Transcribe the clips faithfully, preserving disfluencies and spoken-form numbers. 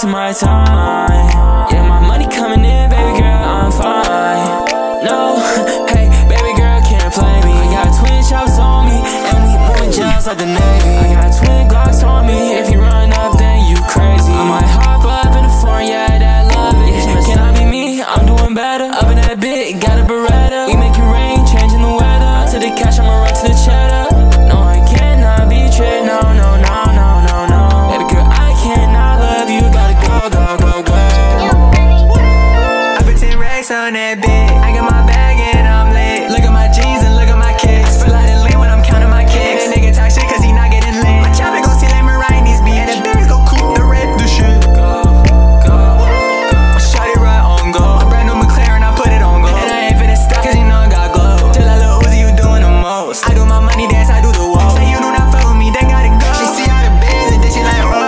wasting my time. Yeah, my money coming in, baby girl, I'm fine. No, hey, baby girl, can't play me. I got twin chops on me, and we moving just like the Navy. I got twin Glocks on me, if you run up, then you crazy. I might hop up in the foreign, yeah, that love it. Can I be me? I'm doing better. Up in that bit, got a Beretta. We make it rain, changing the weather. To the cash, I'ma run to the cheddar. No, I cannot be tricked, no, no, no, no, no, no. Baby girl, I cannot love you, gotta go, go, go, go. I put ten racks on that bit. I got my bag and I'm lit. Look at my jeans and look at my kicks. Feel like a lean when I'm counting my kicks. That nigga talk shit cause he not getting lit. My chopper go see like Mariah these beats. And the baby go cool the red the shit. Go, go, go. I shot it right on go. My brand new McLaren, I put it on go. And I ain't finna stop cause you know I got glow. Just like Lil Uzi, you doing the most. I do my money dance, I do the wall. Say you do not fuck with me, then gotta go. She see all the bands and then she like, whoa.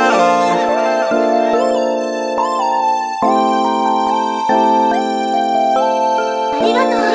Aりがとう。